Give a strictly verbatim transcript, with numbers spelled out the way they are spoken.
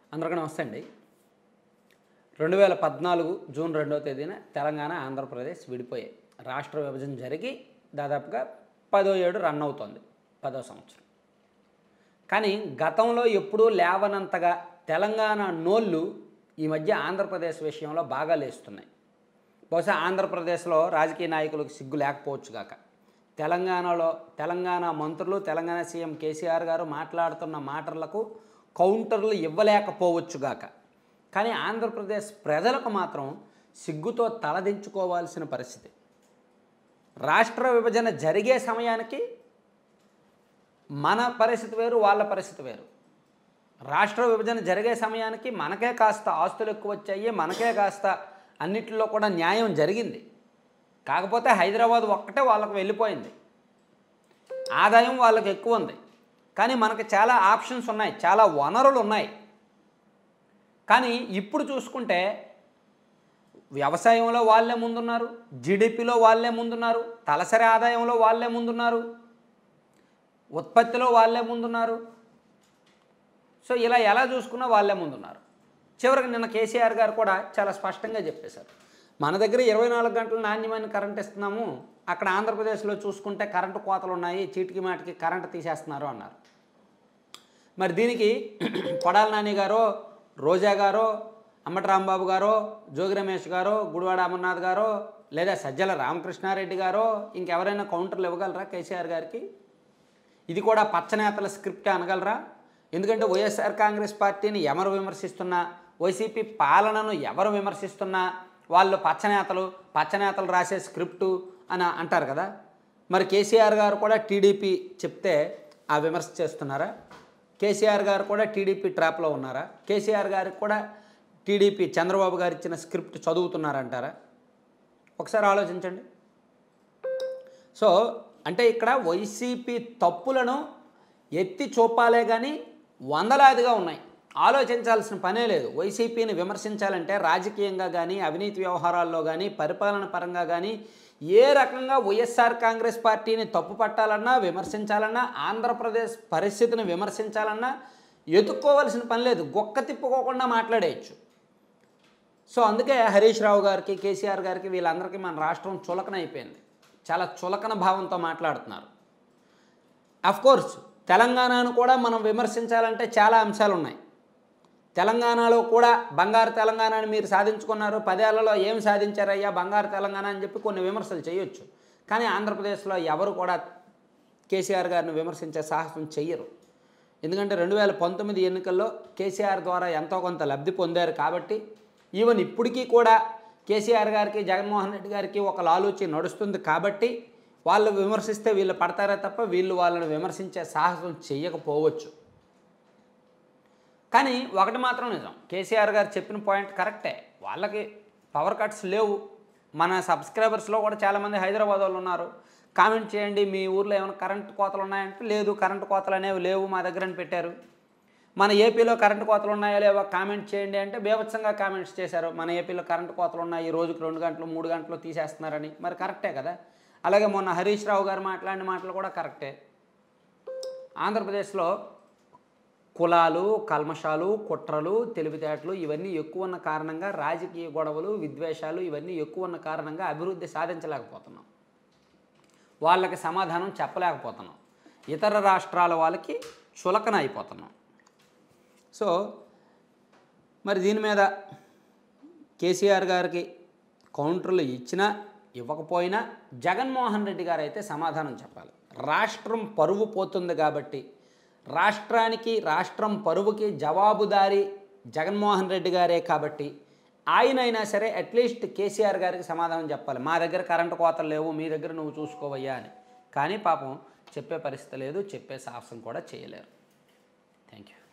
అందరికీ నమస్తే అండి. రెండు వేల పద్నాలుగు జూన్ రెండవ తేదీన తెలంగాణ ఆంధ్రప్రదేశ్ విడిపోయాయి. రాష్ట్ర విభజన జరిగి దాదాపుగా పదో ఏడు రన్ అవుతోంది, పదో సంవత్సరం. కానీ గతంలో ఎప్పుడూ లేవనంతగా తెలంగాణ నోళ్ళు ఈ మధ్య ఆంధ్రప్రదేశ్ విషయంలో బాగా లేస్తున్నాయి. బహుశా ఆంధ్రప్రదేశ్లో రాజకీయ నాయకులకు సిగ్గు లేకపోవచ్చు గాక, తెలంగాణలో తెలంగాణ మంత్రులు, తెలంగాణ సీఎం కేసీఆర్ గారు మాట్లాడుతున్న మాటలకు కౌంటర్లు ఇవ్వలేకపోవచ్చుగాక, కానీ ఆంధ్రప్రదేశ్ ప్రజలకు మాత్రం సిగ్గుతో తలదించుకోవాల్సిన పరిస్థితి. రాష్ట్ర విభజన జరిగే సమయానికి మన పరిస్థితి వేరు, వాళ్ళ పరిస్థితి వేరు. రాష్ట్ర విభజన జరిగే సమయానికి మనకే కాస్త ఆస్తులు ఎక్కువ వచ్చాయి, మనకే కాస్త అన్నిటిలో కూడా న్యాయం జరిగింది. కాకపోతే హైదరాబాద్ ఒక్కటే వాళ్ళకు వెళ్ళిపోయింది, ఆదాయం వాళ్ళకి ఎక్కువ ఉంది. కానీ మనకు చాలా ఆప్షన్స్ ఉన్నాయి, చాలా వనరులు ఉన్నాయి. కానీ ఇప్పుడు చూసుకుంటే వ్యవసాయంలో వాళ్ళే ముందున్నారు, జీడిపిలో వాళ్ళే ముందున్నారు, తలసరి ఆదాయంలో వాళ్ళే ముందున్నారు, ఉత్పత్తిలో వాళ్ళే ముందున్నారు. సో ఇలా ఎలా చూసుకున్నా వాళ్ళే ముందున్నారు. చివరికి నిన్న కేసీఆర్ గారు కూడా చాలా స్పష్టంగా చెప్పేశారు, మన దగ్గర ఇరవై నాలుగు గంటలు నాణ్యమైన కరెంట్ ఇస్తున్నాము, అక్కడ ఆంధ్రప్రదేశ్లో చూసుకుంటే కరెంటు కోతలు ఉన్నాయి, చీటికి మాటికి కరెంటు తీసేస్తున్నారు అన్నారు. మరి దీనికి కొడాలి నాని గారో, రోజా గారో, అమ్మటి రాంబాబు గారో, జోగి రమేష్ గారో, గుడివాడ అమర్నాథ్ గారో, లేదా సజ్జల రామకృష్ణారెడ్డి గారో ఇంకెవరైనా కౌంటర్లు ఇవ్వగలరా కేసీఆర్ గారికి? ఇది కూడా పచ్చనేతల స్క్రిప్ట్ అనగలరా? ఎందుకంటే వైఎస్ఆర్ కాంగ్రెస్ పార్టీని ఎవరు విమర్శిస్తున్నా, వైసీపీ పాలనను ఎవరు విమర్శిస్తున్నా వాళ్ళు పచ్చనేతలు పచ్చనేతలు రాసే స్క్రిప్టు అని అంటారు కదా. మరి కేసీఆర్ గారు కూడా టీడీపీ చెప్తే ఆ విమర్శ చేస్తున్నారా? కేసీఆర్ గారు కూడా టీడీపీ ట్రాప్లో ఉన్నారా? కేసీఆర్ గారికి కూడా టీడీపీ చంద్రబాబు గారు ఇచ్చిన స్క్రిప్ట్ చదువుతున్నారంటారా? ఒకసారి ఆలోచించండి. సో అంటే ఇక్కడ వైసీపీ తప్పులను ఎత్తి చూపాలే కానీ వందలాదిగా ఉన్నాయి, ఆలోచించాల్సిన పనే లేదు. వైసీపీని విమర్శించాలంటే రాజకీయంగా కానీ, అవినీతి వ్యవహారాల్లో కానీ, పరిపాలన పరంగా కానీ ఏ రకంగా వైఎస్ఆర్ కాంగ్రెస్ పార్టీని తప్పు పట్టాలన్నా, విమర్శించాలన్నా, ఆంధ్రప్రదేశ్ పరిస్థితిని విమర్శించాలన్నా ఎదుక్కోవాల్సిన పని లేదు, గొక్క తిప్పుకోకుండా మాట్లాడేయచ్చు. సో అందుకే హరీష్ రావు గారికి, కేసీఆర్ గారికి, వీళ్ళందరికీ మన రాష్ట్రం చులకన అయిపోయింది, చాలా చులకన భావంతో మాట్లాడుతున్నారు. అఫ్కోర్స్ తెలంగాణను కూడా మనం విమర్శించాలంటే చాలా అంశాలు ఉన్నాయి. తెలంగాణలో కూడా బంగారు తెలంగాణని మీరు సాధించుకున్నారు, పదేళ్లలో ఏం సాధించారయ్యా బంగారు తెలంగాణ అని చెప్పి కొన్ని విమర్శలు చేయొచ్చు. కానీ ఆంధ్రప్రదేశ్లో ఎవరు కూడా కేసీఆర్ గారిని విమర్శించే సాహసం చెయ్యరు. ఎందుకంటే రెండు వేల పంతొమ్మిది ఎన్నికల్లో కేసీఆర్ ద్వారా ఎంతో కొంత లబ్ధి పొందారు కాబట్టి, ఈవెన్ ఇప్పటికీ కూడా కేసీఆర్ గారికి, జగన్మోహన్ రెడ్డి గారికి ఒక లాలూచి నడుస్తుంది కాబట్టి వాళ్ళు విమర్శిస్తే వీళ్ళు పడతారే తప్ప వీళ్ళు వాళ్ళని విమర్శించే సాహసం చెయ్యకపోవచ్చు. కానీ ఒకటి మాత్రం నిజం, కేసీఆర్ గారు చెప్పిన పాయింట్ కరెక్టే. వాళ్ళకి పవర్ కట్స్ లేవు. మన సబ్స్క్రైబర్స్లో కూడా చాలామంది హైదరాబాద్ వాళ్ళు ఉన్నారు. కామెంట్ చేయండి, మీ ఊర్లో ఏమైనా కరెంటు కోతలు ఉన్నాయంటే లేదు, కరెంటు కోతలు అనేవి లేవు మా దగ్గర అని పెట్టారు. మన ఏపీలో కరెంటు కోతలు ఉన్నాయో లేవో కామెంట్ చేయండి అంటే బేభత్సంగా కామెంట్స్ చేశారు, మన ఏపీలో కరెంటు కోతలు ఉన్నాయి, రోజుకు రెండు గంటలు మూడు గంటలు తీసేస్తున్నారని. మరి కరెక్టే కదా. అలాగే మొన్న హరీష్ రావు గారు మాట్లాడిన మాటలు కూడా కరెక్టే. ఆంధ్రప్రదేశ్లో కులాలు, కల్మషాలు, కుట్రలు, తెలివితేటలు ఇవన్నీ ఎక్కువ ఉన్న కారణంగా, రాజకీయ గొడవలు, విద్వేషాలు ఇవన్నీ ఎక్కువ ఉన్న కారణంగా అభివృద్ధి సాధించలేకపోతున్నాం, వాళ్ళకి సమాధానం చెప్పలేకపోతున్నాం, ఇతర రాష్ట్రాల వాళ్ళకి చులకన అయిపోతున్నాం. సో మరి దీని మీద కేసీఆర్ గారికి కౌంటర్లు ఇచ్చినా ఇవ్వకపోయినా జగన్మోహన్ రెడ్డి గారు అయితే సమాధానం చెప్పాలి. రాష్ట్రం పరువు పోతుంది కాబట్టి, రాష్ట్రానికి, రాష్ట్రం పరువుకి జవాబుదారీ జగన్మోహన్ రెడ్డి గారే కాబట్టి ఆయన అయినా సరే అట్లీస్ట్ కేసీఆర్ గారికి సమాధానం చెప్పాలి. మా దగ్గర కరెంటు కోతలు లేవు, మీ దగ్గర నువ్వు చూసుకోవయ్యా అని. కానీ పాపం చెప్పే పరిస్థితి లేదు, చెప్పే సాహసం కూడా చేయలేరు. Thank you.